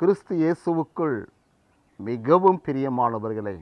கிறிஸ்து இயேசுவுக்குள் மிகவும் பிரியமானவர்களே,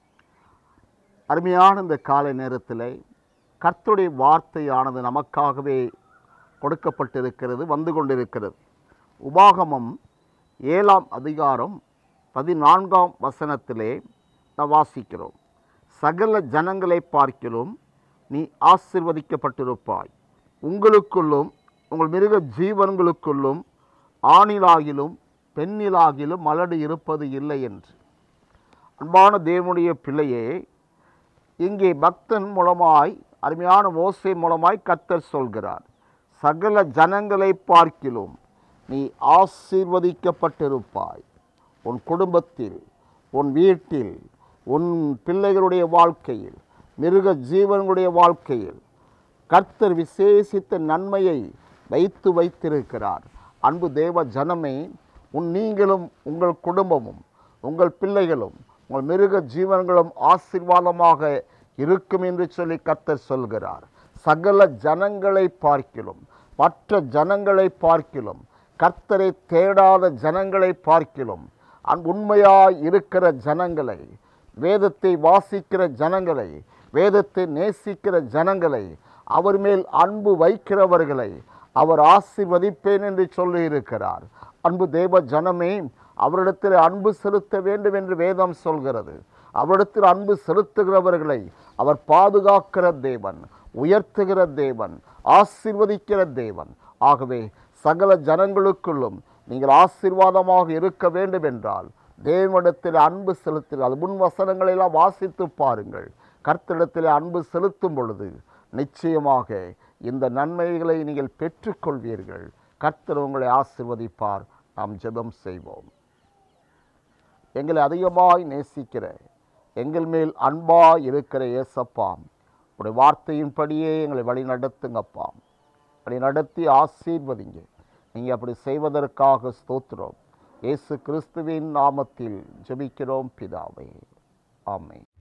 அருமையான இந்த காலை நேரத்தில் கர்த்தருடைய வார்த்தையானது நமக்காகவே கொடுக்கப்பட்டிருக்கிறது, வந்து கொண்டிருக்கிறது. உபாகமம் 7ஆம் அதிகாரம் 14ஆம் வசனத்திலே நாம் வாசிக்கிறோம். சகல ஜனங்களை பார்க்கிலும் நீ ஆசீர்வதிக்கப்பட்டிருப்பாய், உங்களுக்குள்ளும் உங்கள் மிருக ஜீவன்களுக்குள்ளும் ஆணிலாகிலும் பெண்ணிலாகிலும் மலடு இருப்பது இல்லை என்று. அன்பான தேவனுடைய பிள்ளையே, இங்கே பக்தன் மூலமாய், அருமையான மோசே மூலமாய் கர்த்தர் சொல்கிறார், சகல ஜனங்களை பார்க்கிலும் நீ ஆசீர்வதிக்கப்பட்டிருப்பாய். உன் குடும்பத்தில், உன் வீட்டில், உன் பிள்ளைகளுடைய வாழ்க்கையில், மிருக ஜீவன்களுடைய வாழ்க்கையில் கர்த்தர் விசேஷித்த நன்மையை வைத்திருக்கிறார். அன்பு தேவ ஜனமே, நீங்களும் உங்கள் குடும்பமும் உங்கள் பிள்ளைகளும் உங்கள் மிருக ஜீவன்களும் ஆசீர்வாதமாக இருக்கும் என்று சொல்லி கர்த்தர் சொல்கிறார். சகல ஜனங்களை பார்க்கிலும், மற்ற ஜனங்களை பார்க்கிலும், கர்த்தரை தேடாத ஜனங்களை பார்க்கிலும், உண்மையாய் இருக்கிற ஜனங்களை, வேதத்தை வாசிக்கிற ஜனங்களை, வேதத்தை நேசிக்கிற ஜனங்களை, அவர் மேல் அன்பு வைக்கிறவர்களை அவர் ஆசீர்வதிப்பேன் என்று சொல்லியிருக்கிறார். அன்பு தேவ ஜனமே, அவரிடத்தில் அன்பு செலுத்த வேண்டும் என்று வேதம் சொல்கிறது. அவரிடத்தில் அன்பு செலுத்துகிறவர்களை அவர் பாதுகாக்கிற தேவன், உயர்த்துகிற தேவன், ஆசீர்வதிக்கிற தேவன். ஆகவே சகல ஜனங்களுக்குள்ளும் நீங்கள் ஆசீர்வாதமாக இருக்க வேண்டும் என்றால் தேவனிடத்தில் அன்பு செலுத்துங்கள். அது முன் வசனங்களெல்லாம் வாசித்து பாருங்கள். கர்த்தரிடத்தில் அன்பு செலுத்தும் பொழுது நிச்சயமாக இந்த நன்மைகளை நீங்கள் பெற்றுக்கொள்வீர்கள். கர்த்தர் உங்களை ஆசீர்வதிப்பார். நாம் ஜெபம் செய்வோம். எங்களை அதிகமாய் நேசிக்கிற, எங்கள் மேல் அன்பாய் இருக்கிற ஏசப்பா, உடைய வார்த்தையின்படியே எங்களை வழி நடத்துங்கப்பா. வழி நடத்தி ஆசீர்வதிங்க. நீங்கள் அப்படி செய்வதற்காக ஸ்தோத்திரம். இயேசு கிறிஸ்துவின் நாமத்தில் ஜெபிக்கிறோம் பிதாவே. ஆமென்.